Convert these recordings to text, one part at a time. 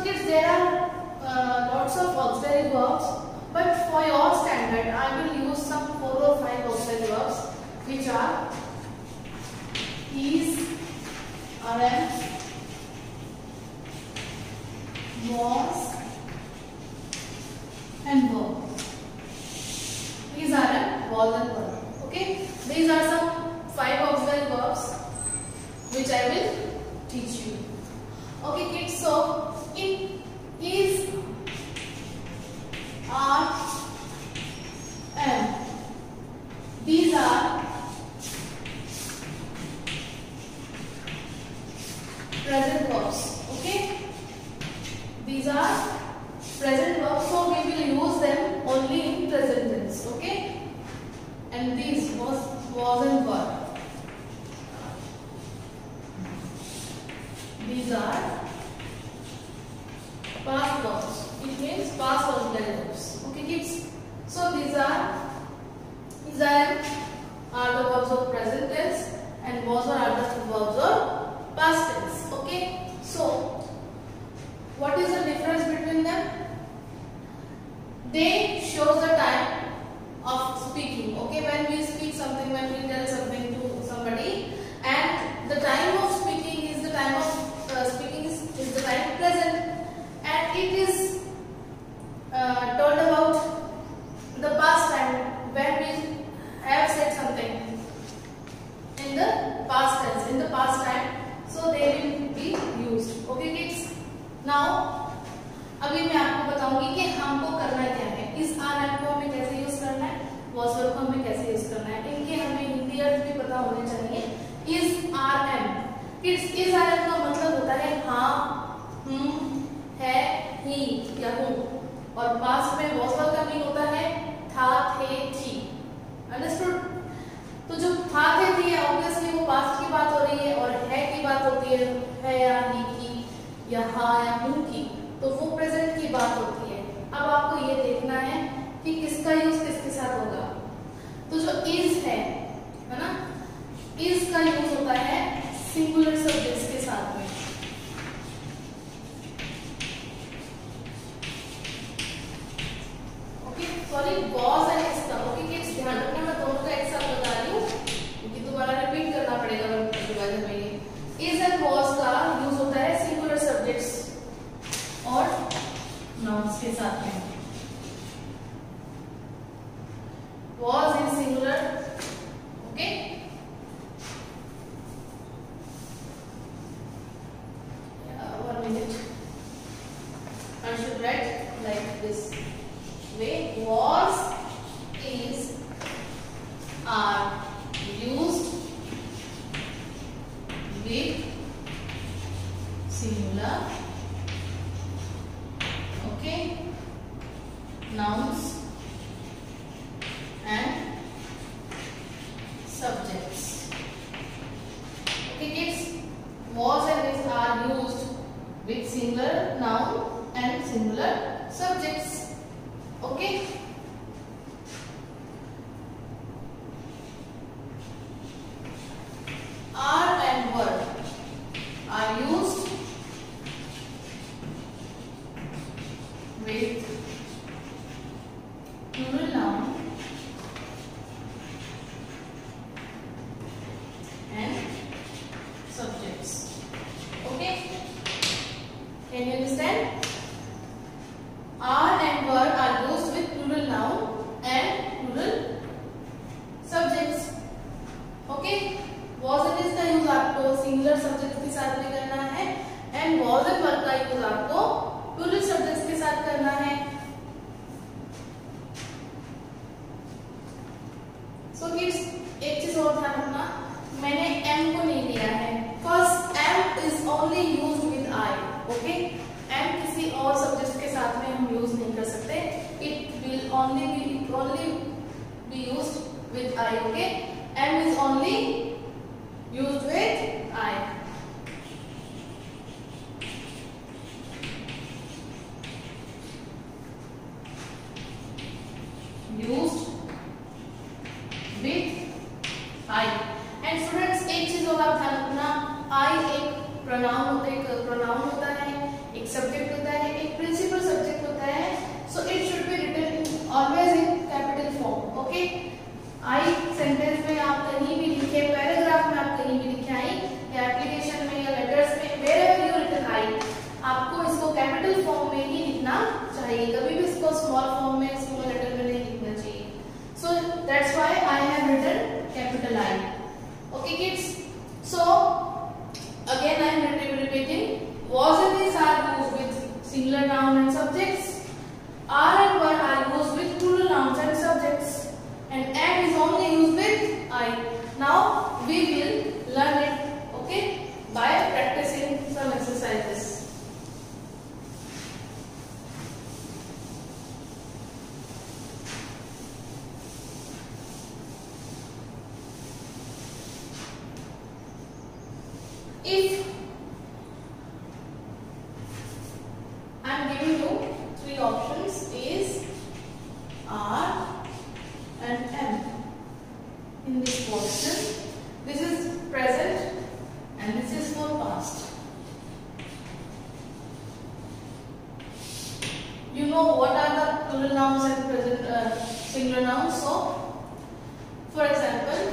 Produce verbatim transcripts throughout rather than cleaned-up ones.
kids, there are uh, lots of auxiliary verbs, but for your standard I will use some four or five auxiliary verbs which are is, are, was and were. These are a was and were. Okay, these are some five auxiliary verbs which I will teach you. Okay kids, so in is, are, am, these are present verbs. Okay, these are present verbs, so we will use them only in present tense. Okay, and these was, was and were. These are past verbs. It means past auxiliary verbs. Okay kids, so these are these are are the verbs of present tense and was are the verbs of past tense. Okay, so what is the difference between them? They shows the time of speaking. Okay, when we speak something, when we tell something to somebody, and the time of speaking is the time of uh, speaking is, is the time present, and it is uh, told about the past time when we have said something in the past tense, in the past time, so they will be used. Okay kids, now अभी मैं आपको बताऊंगी कि हमको करना क्या है, इस आर एम को हमें कैसे यूज करना है, वॉज वर्ब को हमें कैसे यूज करना है, इनके हमें हिंदी अर्थ भी पता होने चाहिए। Is are am kids, is are am का मतलब होता है हाँ, हूँ, है, ही या हूँ, और पास्ट में वॉज वर्ब का मीन होता है था, थे, थी। अंडरस्टूड? तो जो था, थे, थी है ऑब्वियसली वो पास्ट की बात हो रही है, और है की बात होती है है या ही की या हाँ या हूँ की, तो वो प्रेजेंट की बात होती है। अब आपको ये देखना है कि किसका यूज किसके साथ होगा। तो जो इज है है ना, इज का यूज होता है सिंगुलर सब्जेक्ट्स के साथ में। Okay, sorry, was and is का। ओके किड्स, ध्यान रखना, मैं दोनों का एक साथ बता रही हूँ क्योंकि दोबारा रिपीट करना पड़ेगा विभाजन में। ये इज एंड वॉज का यूज होता है सिंगुलर सब्जेक्ट्स और नाउन्स के साथ में। was in singular, okay, yeah, one minute, I should write like this way: was, is, are used with singular, okay, nouns and subjects. Okay kids, was and is are used with singular noun and singular subjects. Okay, are and were are used with plural noun and subjects. Okay, can you understand? Are and were are used with plural noun and plural subjects. Okay, was and is का use आपको singular subject के साथ में करना है, and was and were का use आपको plural subjects के साथ करना है। सो किड्स, एक चीज और ध्यान रखना, मैंने एम को नहीं लिया है, first am is only used with I. Okay, am किसी और सब्जेक्ट के साथ में हम यूज नहीं कर सकते, it will only be only be used with I. Okay, am is only used with I. used with I। And students, एक चीज और ध्यान रखना, I एक प्रोनाउन होता है, एक प्रोनाउन होता है, एक सब्जेक्ट होता है, कैपिटल फॉर्म में ही लिखना चाहिए, कभी भी इसको स्मॉल फॉर्म में स्मॉल लेटर में नहीं लिखना चाहिए. So that's why I have written capital I. Okay kids, so again I am repeating. Was and is are used with singular noun and subjects. Are and were are used with plural nouns and subjects. And am is only used with I. Now we will learn it, okay, by practicing some exercises. If I am giving you three options, is, are and am in this portion. This is present and this is for past. You know what are the plural nouns and present uh, singular nouns. So for example,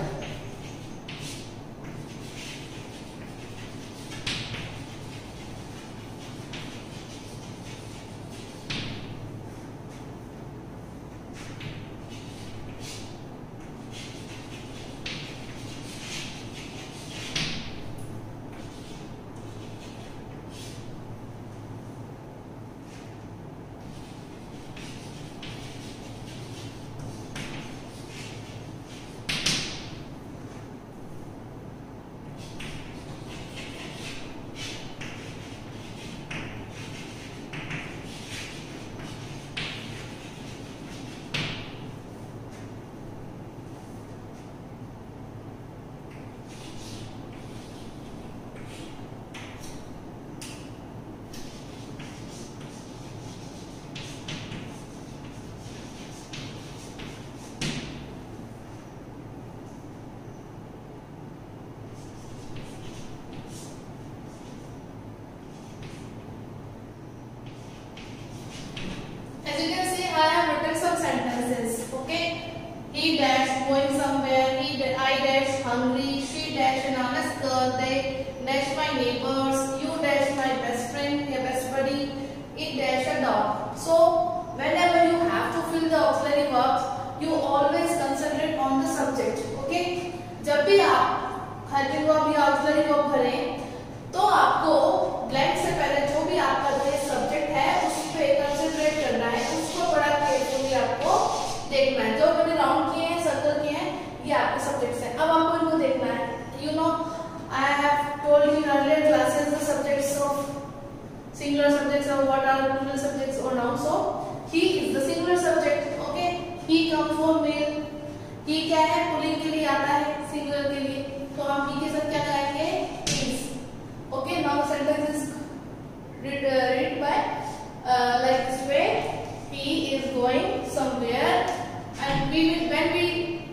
as you can see, I have written some sentences. Okay, he dash going somewhere. He da- I dash hungry. She dash an honest girl. They dash my neighbors. You dash my best friend, your best buddy. It dash a dog. So whenever you have to fill the auxiliary verbs, you always concentrate on the subject. Okay, जब भी आप helping verb या auxiliary verb भरें, तो आपको blank से पहले जो भी आपका बेस सब्जेक्ट है उस पे कंसंट्रेट करना है, उसको बड़ा केयरफुली आपको देखना है. जो मैंने राउंड किए हैं, सर्कल किए हैं, ये आपके सब्जेक्ट्स हैं. अब आपको इनको देखना है. You know I have told you in earlier classes the subjects of singular subjects or what are plural subjects or nouns. So he is the singular subject. Okay, he comes for male. he क्या है, pulling के लिए आता है, singular के लिए, तो हम he के साथ क्या लगाएंगे, is. Okay, now sentence is read, uh, read by uh, like this way. He is going somewhere and we will, when we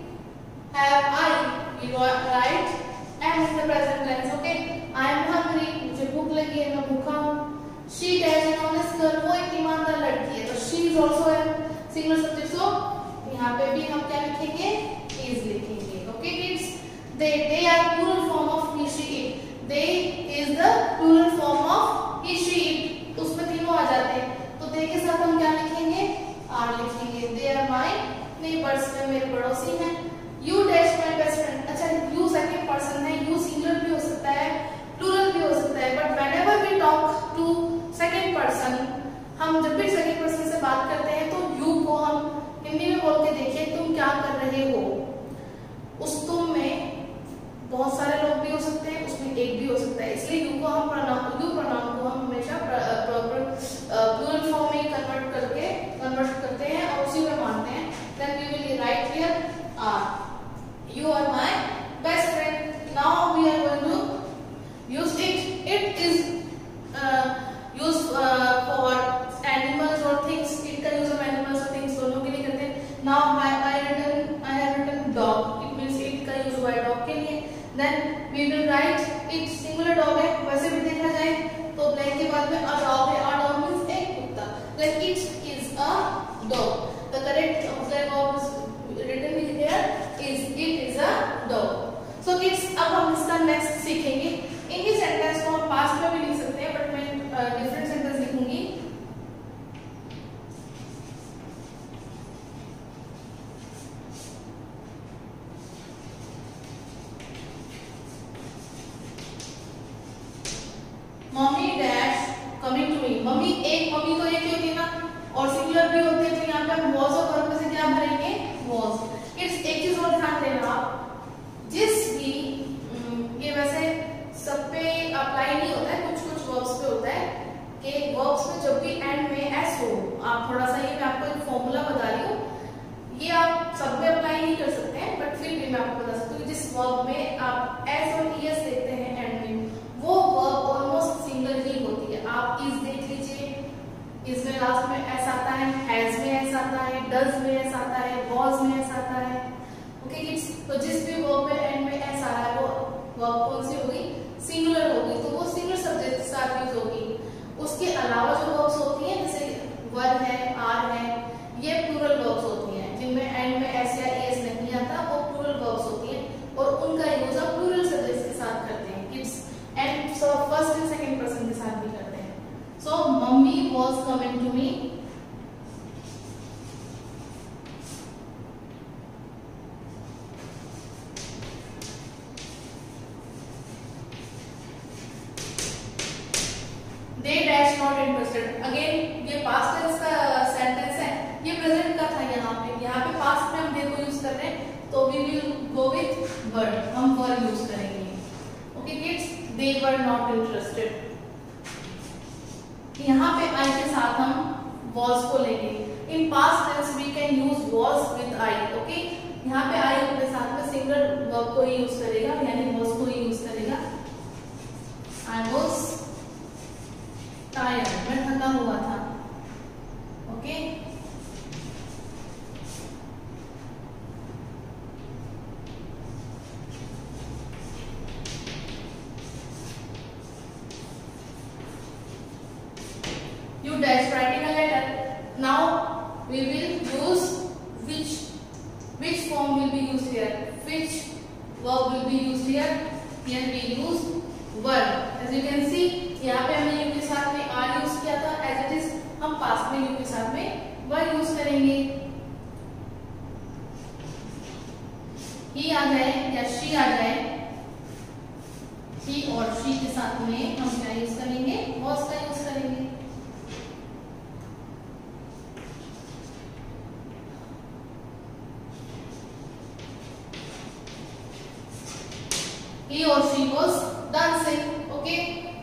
have I, we write am in the present tense. Okay, I am hungry, मुझे भूख लगी है, मैं भूखा हूँ. She dash an honest girl, वो एक ईमानदार लड़की है, तो she is also a singular subject. So यहाँ पे भी हम क्या लिखेंगे, is लिखेंगे. Okay kids, they they are plural form of he she it. They is the plural form of he she it. तो उसमें तीनों आ जाते हैं, तो they के साथ हम क्या लिखेंगे, are लिखेंगे. They are my neighbors, वे मेरे पड़ोसी हैं. You dash my best friend. अच्छा, you second person है, you singular भी हो सकता है, plural भी हो सकता है, but whenever we talk to second person, हम जब भी second person से बात करते हैं तो you को हम हिंदी में बोल के देखिए, तुम क्या कर रहे हो. उस तुम में बहुत सारे लोग भी हो सकते हैं, उसमें एक भी हो सकता है, इसलिए you को हम pronoun, you pronoun को हम हमेशा प्रॉपर plural form में कन्वर्ट करके कन्वर्ट करते हैं और उसी में मानते हैं. Then we will write here are. You are my best friend. Now we are going to use it. It is uh, used uh, for animals or things. It का use of animals or things दोनों के लिए करते हैं. Now I I written I have written dog. It means it का use हुआ है dog के लिए. Then we will write it singular dog है. वैसे भी देखा जाए तो blank के बाद में a dog है. A dog means एक कुत्ता. Like it is a dog. The correct auxiliary verb is इसमें लास्ट में एस आता है, हैज में एस आता है, डज में एस आता है, वॉज में एस आता है। ओके किड्स, तो जिस भी वर्ब में एंड में एस आ रहा है वो वर्ब कौन सी होगी, सिंगुलर होगी, तो वो सिंगुलर सब्जेक्ट के साथ यूज होगी। उसके अलावा जो वर्ब्स होती हैं जैसे वर है, आर है, ये प्लूरल वर्ब्स होती हैं जिनमें एंड में एस या एस नहीं आता, वो प्लूरल वर्ब्स होती हैं और उनका यूज आप प्लूरल सब्जेक्ट्स के साथ करते हैं kids, and first and second person के साथ भी करते हैं। So mummy was coming to me, they dash not interested। Again ये पास्ट टेंस का सेंटेंस है, ये प्रेजेंट का था यहाँ पे, यहाँ पे पास्ट में हम दे को यूज कर रहे हैं तो we will go with were, हम वर यूज करेंगे। Okay kids, they were not interested। यहाँ पे आई के साथ हम was को लेंगे। In past tense we can use was with I। Okay, यहाँ पे आई अपने साथ में सिंगल वर्ब को ही यूज करेगा, यानी was को ही यूज करेगा। I was टायर्ड, मैं थका हुआ था। Okay, you dash writing a letter। now we will use which which form will be used here, which verb will be used here, here we use were। as you can see यहाँ पे हमने you के साथ में are use किया था, as it is हम past में यू के साथ में वर यूज करेंगे। ही आ जाए या शी आ जाए, ही और शी के साथ में हम क्या यूज करेंगे, वॉज का यूज करेंगे। He or she was dancing। okay,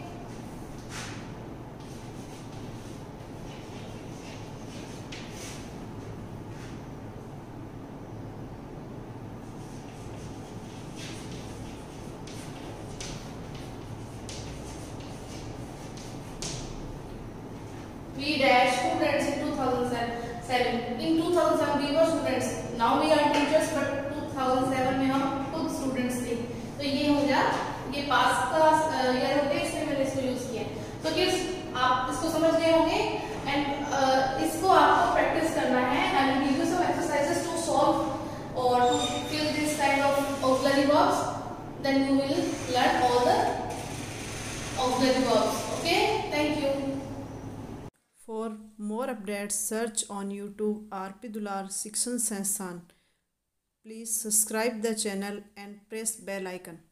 we dash students in two thousand seven। in two thousand seven we were students, now we are teachers, but two thousand seven में हम खुद students थे। तो ये हो गया, ये पास्ट का ईयर होते इसमें मैंने इसको यूज किया। तो किड्स आप इसको समझ गए होंगे, एंड uh, इसको आपको प्रैक्टिस करना है। I will give you some exercises to solve और to fill this kind of auxiliary verbs, then you will learn all the auxiliary verbs. Okay, thank you. For more updates, search on YouTube R P Dular Shikshan Sansthan. Please subscribe the channel and press bell icon.